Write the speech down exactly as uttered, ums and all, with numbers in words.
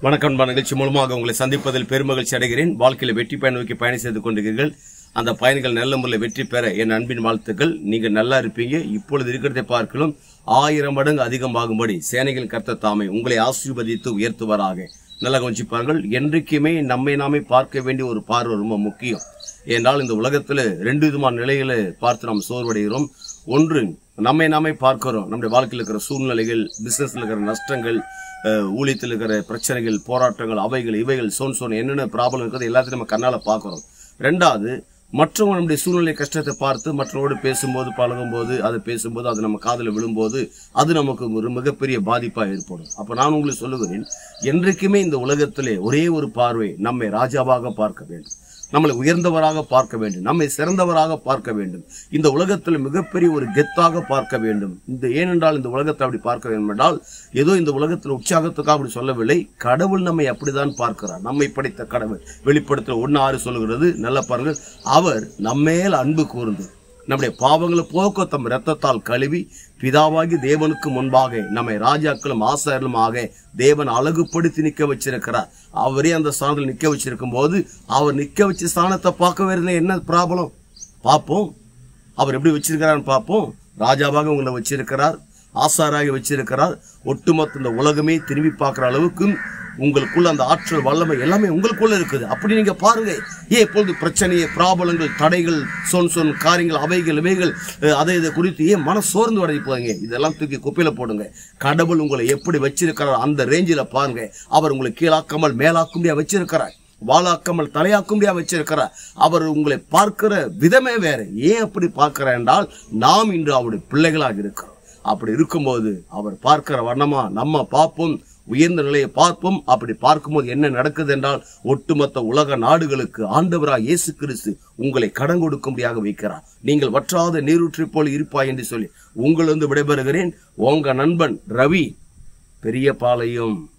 வணக்கம். நிகழ்ச்சி மூலமாக உங்களை சந்திப்பதில் பெருமகிழ்ச்சி அடைகிறேன். வாழ்க்கையில் வெற்றி பயணம் நோக்கி பயணம் செய்து கொண்டிருக்கிறீர்கள். அந்த பயணிகள் நல்ல முறையில் வெற்றி பெற என் அன்பின் வாழ்த்துக்கள். நீங்க நல்லா இருப்பீங்க. இப்பொழுது இருக்கிறதை பார்க்கலாம் ஆயிரம் மடங்கு அதிகமாகும்படி சேனைகள் கர்த்தர் தாமே உங்களை ஆசீர்வதித்து உயர்த்துவராக. நல்லா கவனிச்சுப்பார்கள். என்றைக்குமே நம்மை நாமே பார்க்க வேண்டிய ஒரு பார்வை ரொம்ப முக்கியம். ஏனால் இந்த உலகத்துல ரெண்டு விதமான நிலைகளை பார்த்து நாம் சோர்வடைகிறோம். ஒன்று, நம்மை நாமே பார்க்கிறோம். நம்முடைய வாழ்க்கையில் இருக்கிற சூழ்நிலைகள், பிசினஸ்ல இருக்கிற நஷ்டங்கள், ஊழியத்தில் இருக்கிற பிரச்சனைகள், போராட்டங்கள், அவைகள் இவைகள் சோன் சோன் என்னென்ன ப்ராப்ளம் இருக்கிறது எல்லாத்தையும் நம்ம கண்ணால பார்க்கிறோம். ரெண்டாவது, மற்றவங்க நம்முடைய சூழ்நிலை கஷ்டத்தை பார்த்து மற்றவங்களோடு பேசும்போது, பழகும் போது, அதை பேசும்போது, அது நம்ம காதில் விழும்போது அது நமக்கு ஒரு மிகப்பெரிய பாதிப்பாக ஏற்படும். அப்ப நான் உங்களுக்கு சொல்லுகிறேன், என்றைக்குமே இந்த உலகத்திலே ஒரே ஒரு பார்வை, நம்மை ராஜாவாக பார்க்க வேண்டும், நம்மளை உயர்ந்தவராக பார்க்க வேண்டும், நம்மை சிறந்தவராக பார்க்க வேண்டும், இந்த உலகத்தில் மிகப்பெரிய ஒரு கெத்தாக பார்க்க வேண்டும். இந்த ஏனென்றால் இந்த உலகத்தை அப்படி பார்க்க வேண்டும் என்றால் ஏதோ இந்த உலகத்தில் உற்சாகத்துக்காக அப்படி சொல்லவில்லை. கடவுள் நம்மை அப்படிதான் பார்க்கிறார். நம்மை படைத்த கடவுள் வெளிப்படுத்த ஒன்னு ஆறு சொல்லுகிறது. நல்ல பாருங்கள். அவர் நம்மேல் அன்பு கூர்ந்து நம்முடைய பாவங்களை போக்க தம் இரத்தத்தால் கழுவி பிதாவாகி தேவனுக்கு முன்பாக நம்மை ராஜாக்களும் ஆசாரியர்களும் ஆக தேவன் அழகுபடுத்தி நிக்க வச்சிருக்கிறார். அவரே அந்த ஸ்தானத்தில் நிக்க வச்சிருக்கும் போது அவர் நிக்க வச்ச ஸ்தானத்தை பார்க்க வேற என்ன ப்ராப்ளம் பார்ப்போம். அவர் எப்படி வச்சிருக்கிறான்னு பார்ப்போம். ராஜாவாக உங்களை வச்சிருக்கிறார், ஆசாராக வச்சிருக்கிறார். ஒட்டுமொத்த இந்த உலகமே திரும்பி பார்க்கிற அளவுக்கு உங்களுக்குள்ள அந்த ஆற்றல் வல்லமை எல்லாமே உங்களுக்குள்ள இருக்குது. அப்படி நீங்க பாருங்க. ஏன் எப்பொழுது பிரச்சனையை, ப்ராப்ளங்கள், தடைகள், சொன் சொன் காரியங்கள், அவைகள் இவைகள் அதை இதை குறித்து ஏன் மன சோர்ந்து அடைஞ்சு போங்க? இதெல்லாம் தூக்கி குப்பையில போடுங்க. கடவுள் உங்களை எப்படி வச்சிருக்கிறார் அந்த ரேஞ்சில பாருங்க. அவர் உங்களை கீழாக்காமல் மேலாக்கும்படியா வச்சிருக்கிறார், வாழாக்காமல் தலையாக்கும்படியா வச்சிருக்கிறார். அவர் உங்களை பார்க்கிற விதமே வேற. ஏன் அப்படி பார்க்கிறார் என்றால் நாம் இன்று அவருடைய பிள்ளைகளாக இருக்கிறோம். அப்படி இருக்கும்போது அவர் பார்க்கிற வண்ணமா நம்ம பார்ப்போம், உயர்ந்த நிலையை பார்ப்போம். அப்படி பார்க்கும்போது என்ன நடக்குது என்றால் ஒட்டுமொத்த உலக நாடுகளுக்கு ஆண்டவராக இயேசு கிறிஸ்து உங்களை கடன் கொடுக்கும்படியாக வைக்கிறார். நீங்கள் வற்றாத நீரூற்றை போல் இருப்பாய் என்று சொல்லி உங்களிருந்து விடைபெறுகிறேன். உங்க நண்பன் ரவி, பெரிய பாளையம்.